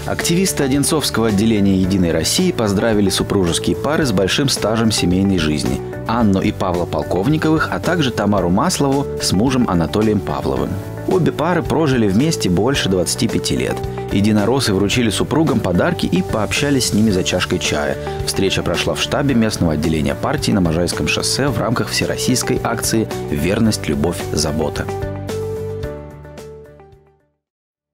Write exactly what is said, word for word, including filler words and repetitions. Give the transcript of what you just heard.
Активисты Одинцовского отделения «Единой России» поздравили супружеские пары с большим стажем семейной жизни – Анну и Павла Полковниковых, а также Тамару Маслову с мужем Анатолием Павловым. Обе пары прожили вместе больше двадцати пяти лет. Единороссы вручили супругам подарки и пообщались с ними за чашкой чая. Встреча прошла в штабе местного отделения партии на Можайском шоссе в рамках всероссийской акции «Верность, любовь, забота».